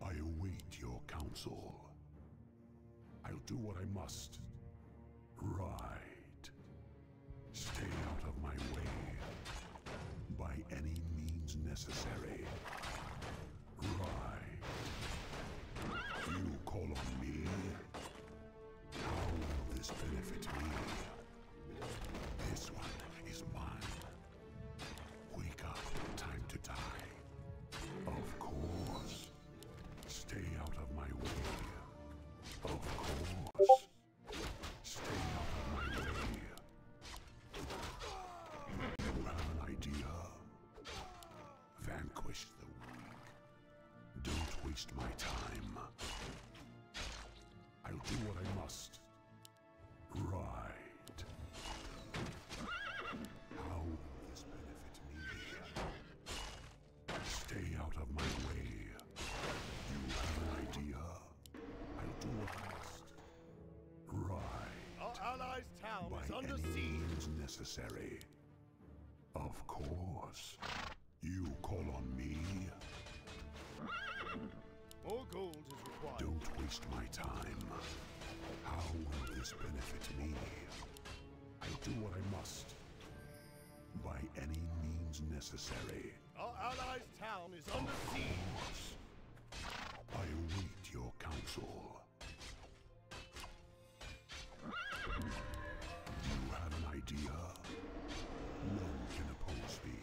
I await your counsel. I'll do what I must. Right. Stay out of my way. By any means necessary. Right. You call on me? How will this benefit me? This one is mine. Wake up, time to die. Of course. Stay out of my way. Of course. Stay out of my way. You have an idea? Vanquish the weak. Don't waste my time. I'll do what I must. Right. How will this benefit me? Stay out of my way. You have an idea? I'll do what I must. Right. Our allies' town By is under any siege. means necessary. Of course. You call on me? More gold is required. Don't waste my time. How will this benefit me? I'll do what I must. By any means necessary. Our allies' town is under siege. I await your counsel. You have an idea? None can oppose me.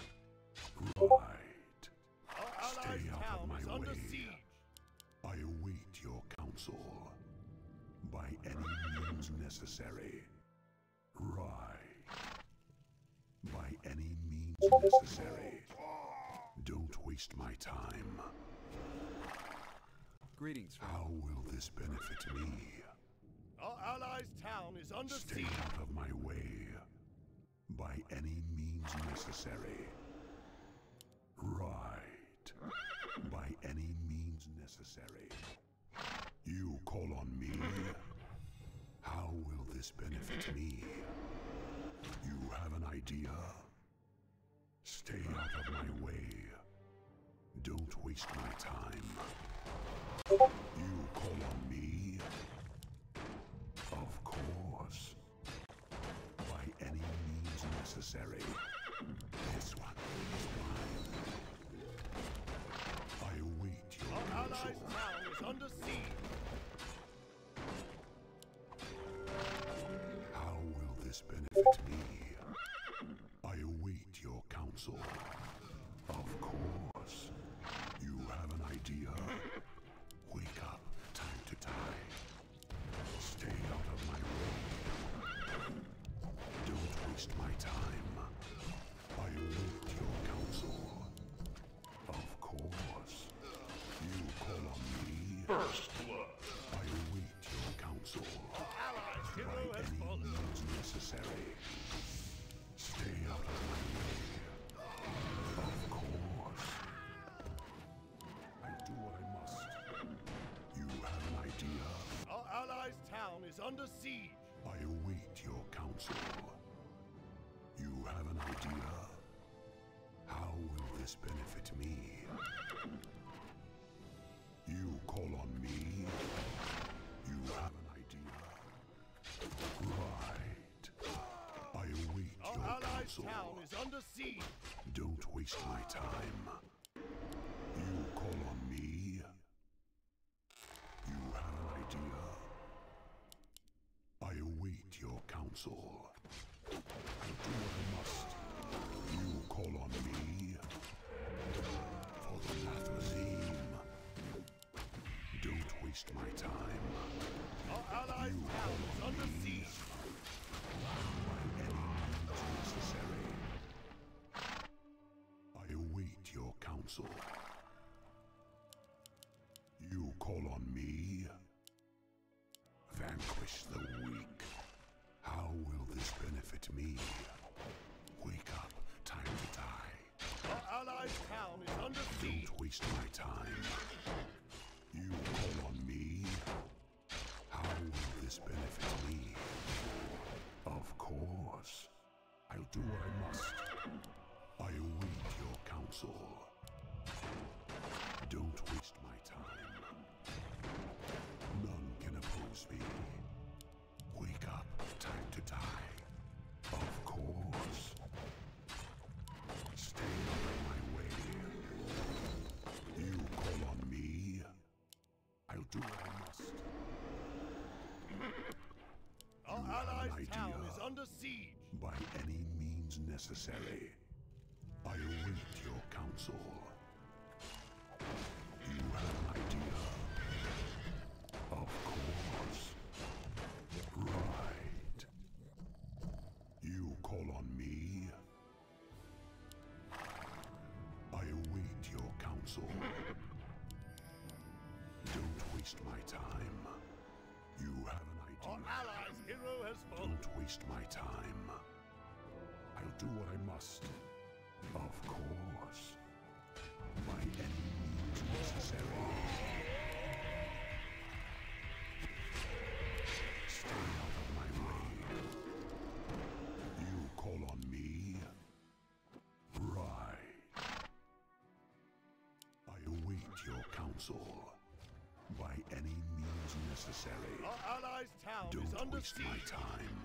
Right. Our allies' Stay out of town my is under way. siege. I await your counsel. By any means necessary. Right. By any means necessary. Don't waste my time. Greetings, friend. How will this benefit me? Our allies' town is under Stay siege. out of my way. By any means necessary. Right. By any means necessary. You call on me? How will this benefit me? You have an idea? Stay out of my way. Don't waste my time. You call on me? Of course. By any means necessary. This one is mine. I await your Our allies' counsel. town is under siege. How will this benefit me? I await your counsel. Of course. You have an idea? Wake up. Time to die. Stay out of my way. Don't waste my time. I await your counsel. Of course. You call on me? First blood. I await your counsel. Allies' By hero has any fallen. means necessary. Stay out of my way. Of course. I'll do what I must. You have an idea? Our allies' town is under siege. I await your counsel. You have an idea? How will this benefit me? You call on me? You have an idea? Right. I await Our your allies' counsel. town is under siege. Don't waste my time. You call on me? You have an idea? I await your counsel. I'll do what I must. You call on me? For the Nathlazim. Don't waste my time. Our allies' You town call is on under me? siege. By any means necessary. I await your counsel. You call on me? Vanquish the weak. How will this benefit me? Wake up, time to die. Our allies' town is under siege. Don't waste my time. You call on me? How will this benefit me? Of course. I'll do what I must. I await your counsel. Don't waste my time. do what I must. Our You have an allies' idea. town is under siege. By any means necessary, I await your counsel. You have an idea. Of course. Right. You call on me. I await your counsel. Don't waste my time. You have an Our idea. allies' hero has fallen. Don't waste my time. I'll do what I must. Of course. By any means necessary. Stay out of my way. You call on me? Right. I await your counsel. By any means necessary. Our allies' town is Don't under waste my siege. time.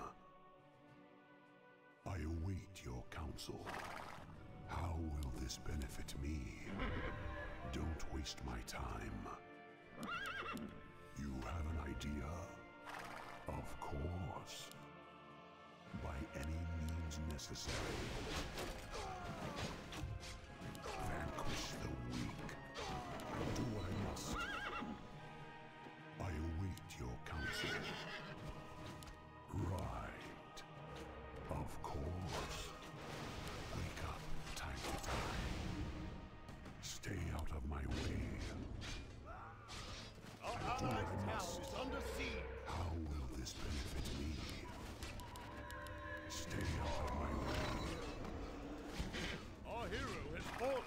I await your counsel. How will this benefit me? Don't waste my time. You have an idea? Of course. By any means necessary. Vanquish the weak. Do what I must. I await your counsel. Right. Of course. Wake up time to time. Stay out of my way. Our Do what allies' I town must. is under siege. How will this benefit me? Stay out of my way. Our hero has fallen.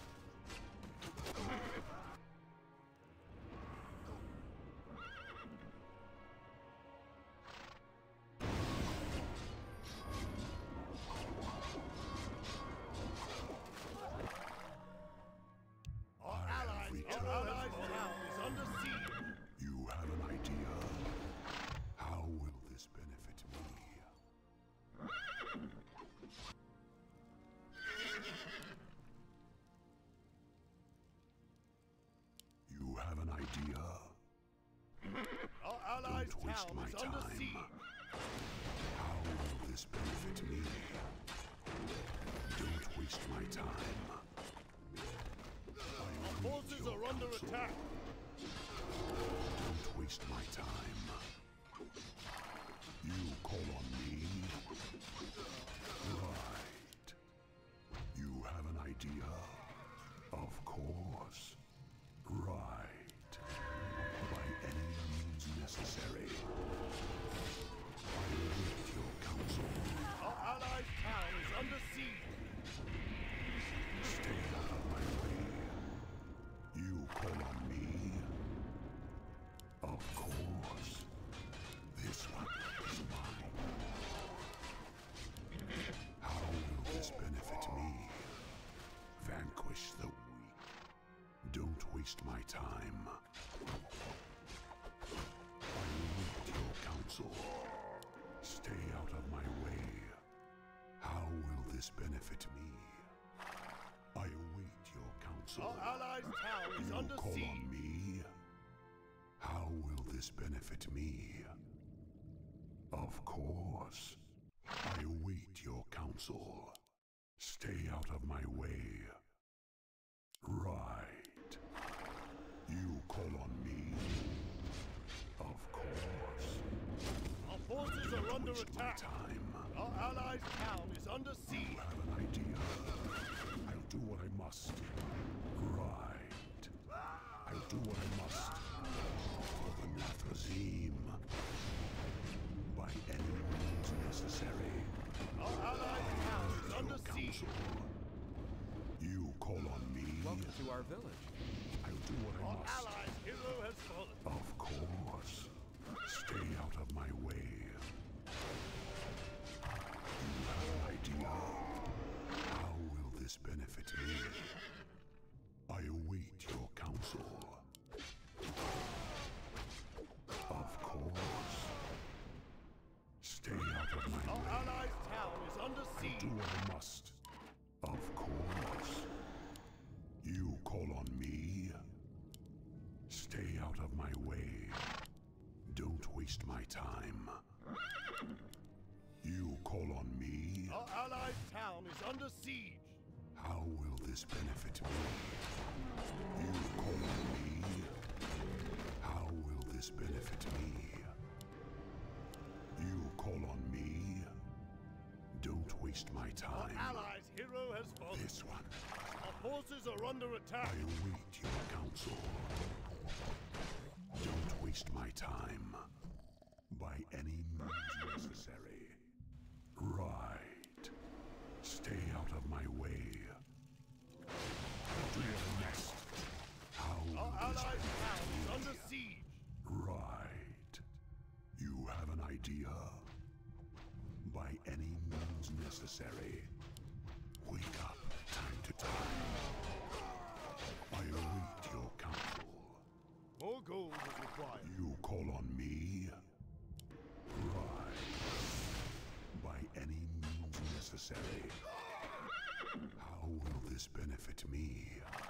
Our I have allies' returned. town is under siege. You have an idea? How will this benefit me? You have an idea? Our allies' Don't waste town my is under time. siege. How will this benefit me? Don't waste my time. Our forces are under attack. Don't waste my time. You call on me? Right. You have an idea? Of course. Right. By any means necessary. I await your counsel. Our allies' town is under siege. Stay out of my way. You call on me? Of course. This one is mine. How will this benefit me? Vanquish the weak. Don't waste my time. I await your counsel. Stay out of my way. How will this benefit me? I await your counsel. Our allies' town is You under call siege. on me? How will this benefit me? Of course. I await your counsel. Stay out of my way. Right. You call on me? Of course. Our forces are under Waste my attack. time. Our allies' town is under You siege. have an idea. I'll do what I must. Right. I'll do what I must. For the Nathrazim. By any means necessary. Our allies' town is under Your siege. counsel. You call on me? Welcome to our village. I'll do what I Our must. allies' hero has fallen. Of course. Stay out of my way. You have an idea? How will this benefit me? Stay out of my way. Don't waste my time. You call on me? Our allied town is under siege. How will this benefit me? You call on me? How will this benefit me? You call on me? Don't waste my Our time. allies' hero has fallen. This one. Our forces are under I attack. await your counsel. Don't waste my time. By any means necessary. Right. Stay out of my way. Do your best. How Our will this allied town benefit is me? under siege. Right. You have an idea? By any means necessary. Wake up, time to time. I await your counsel. More gold is required. You call on me? Right. By any means necessary. How will this benefit me?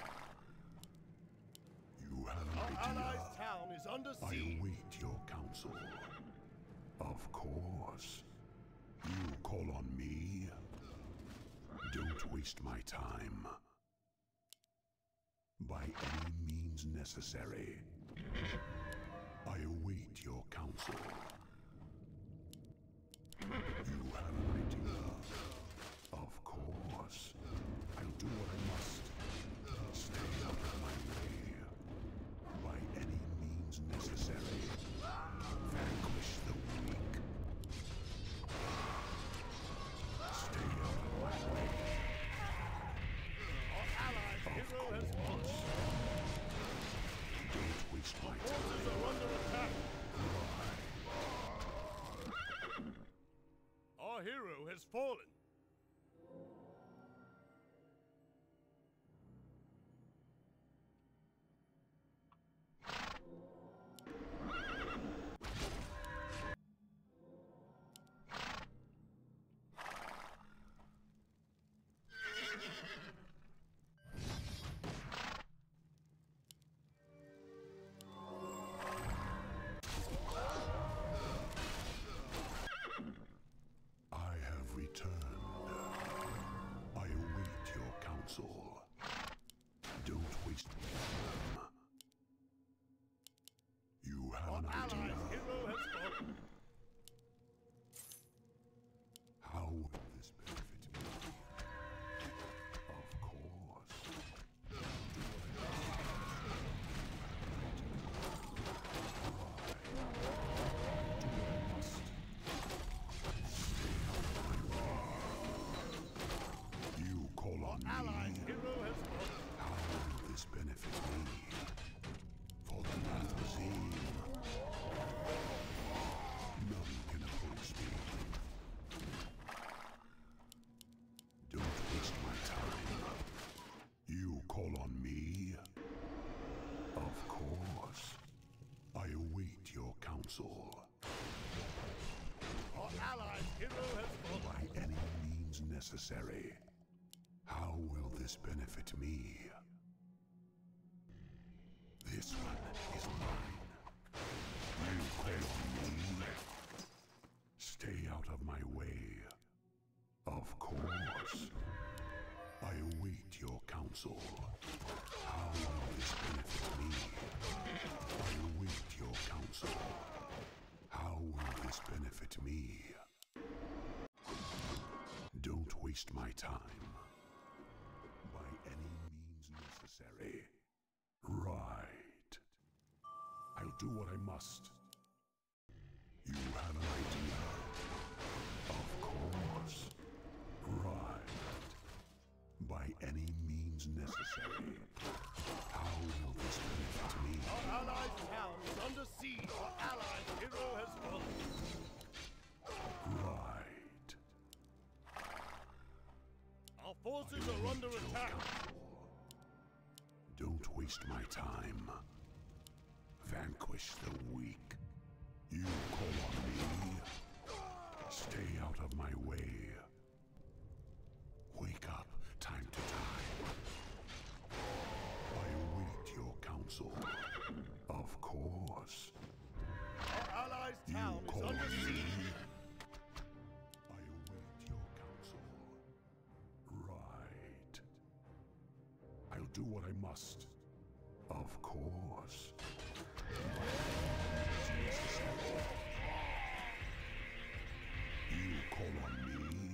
You have an Our idea? allies' town is under I siege. await your counsel. Of course. You call on me? Don't waste my time. By any means necessary. I await your counsel. You have an idea? Of course. I'll do what I must. Stay out of my way. By any means necessary. Vanquish the weak. Stay out of my way. Our allies' hero has fallen. Don't waste my Forces time. are under attack. Our hero has fallen. I have returned. I await your counsel. Don't waste time. You have Our an allies' idea? hero has fallen. How will this benefit me? Of course. You call on Allies' me? hero has fallen. How will this benefit me? For the Nazim. None can oppose me. Don't waste my time. You call on me? Of course. I await your counsel. Our allies' hero has fallen. By any means necessary. How will this benefit me? This one is mine. You call on me? Stay out of my way. Of course. I await your counsel. How will this benefit me? I await your counsel. How will this benefit me? Don't waste my time. By any means necessary. Right. I'll do what I must. You have an idea? Of course. Right. By any means necessary. How will this benefit me? Our allied town is under siege. Our allied hero has fallen. Right. Our forces are under attack. Don't waste my time. Vanquish the weak. You call on me? Stay out of my way. Wake up, time to time. I await your counsel. course. Our allies' You town is call under me. siege. I await your counsel. Right. I'll do what I must. Of course. You call on me?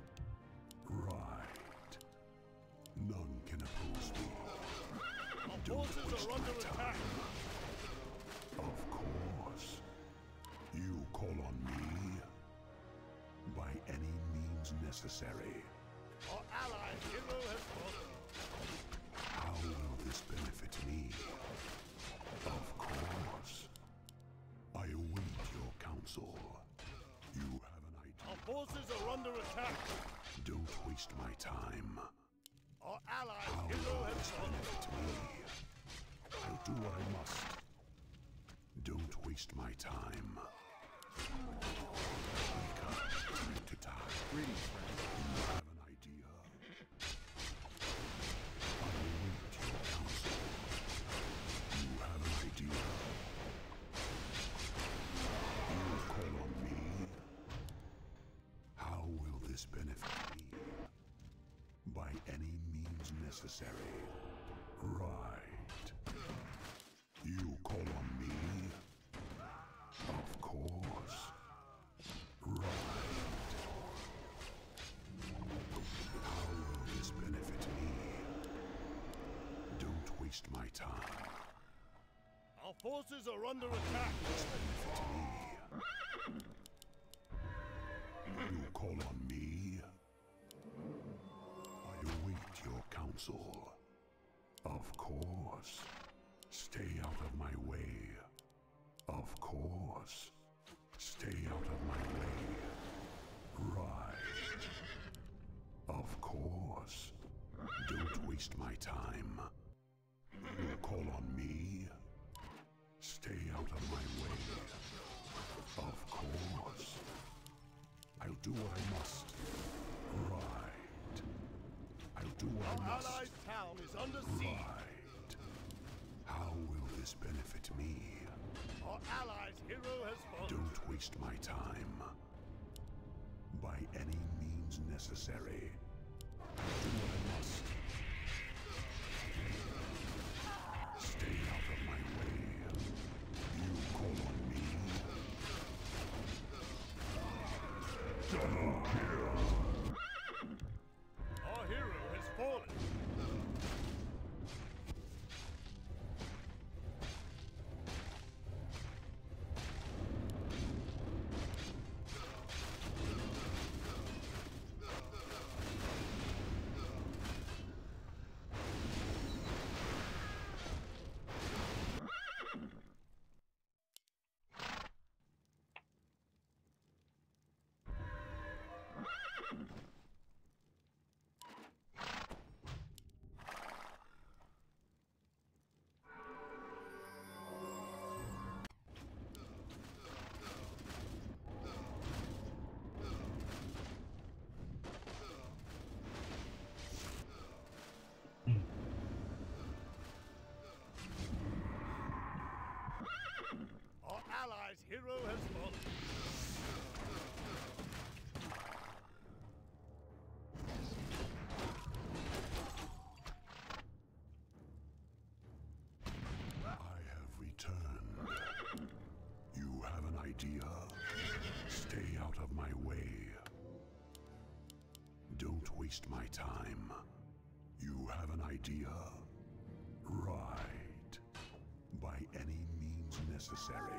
Right. None can oppose me. Our Don't forces waste are under my attack. time. Of course. You call on me? By any means necessary. Our allied hero has fallen. How will this benefit me? Of course. I await your counsel. You have an idea. Our forces are under attack. Don't waste my time. Our allied How hero will has this fallen. benefit me? I'll do what I must. Don't waste my time. Wake up. Time to die. Greetings, friend. You have an idea? I await your counsel. You have an idea? You call on me? How will this benefit me? By any means necessary. Right. You call on me? Of course. Right. How will this benefit me? Don't waste my time. Our forces are under attack. Benefit me. You call on me? I await your counsel. Of course. Stay out of my way. Of course. Stay out of my way. Right. Of course. Don't waste my time. You call on me? Stay out of my way. Of course. I'll do what I must. Right. I'll do what I Our must. allied town is under siege. Right. How will this benefit me? Our allied hero has fallen. Don't waste my time. By any means necessary. I'll do what I must. Stay out of my way. You call on me? Double kill. Our hero has fallen. Our allied hero has fallen. I have returned. You have an idea? Stay out of my way. Don't waste my time. You have an idea? Right. By any means necessary.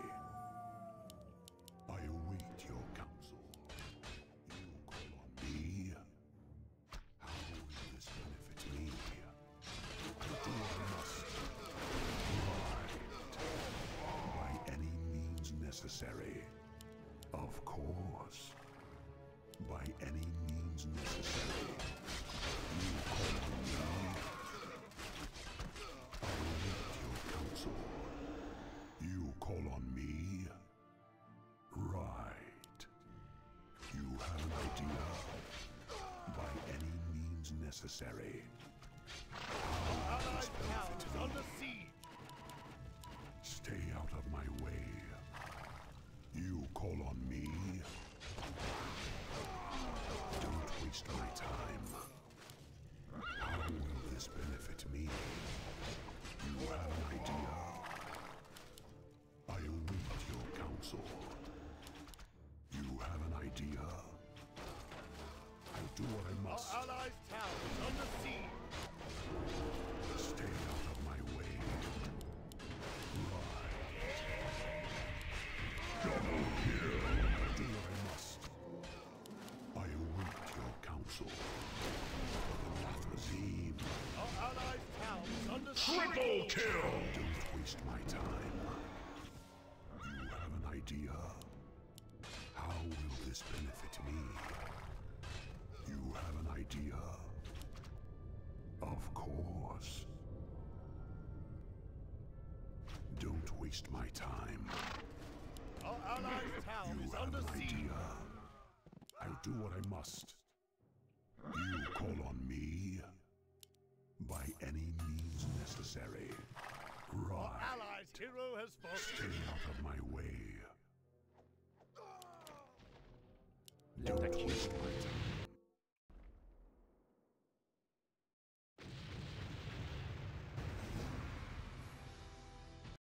I await your counsel. You call on me? How will this benefit me? I'll do what I must. Right. By any means necessary. Of course. By any means necessary. You call on me? I await your counsel. You call on me? Right. You have an idea? By any means necessary. How will Allied this town benefit is me? under siege. Stay out of my way. idea? How will this benefit me? You have an idea? Of course. Don't waste my time. Our allies' town You is have under an siege. idea. I'll do what I must. You call on me? By any means necessary. Right. Allies' hero has Stay fallen. out of my way. Lecter Don't Q. waste my time.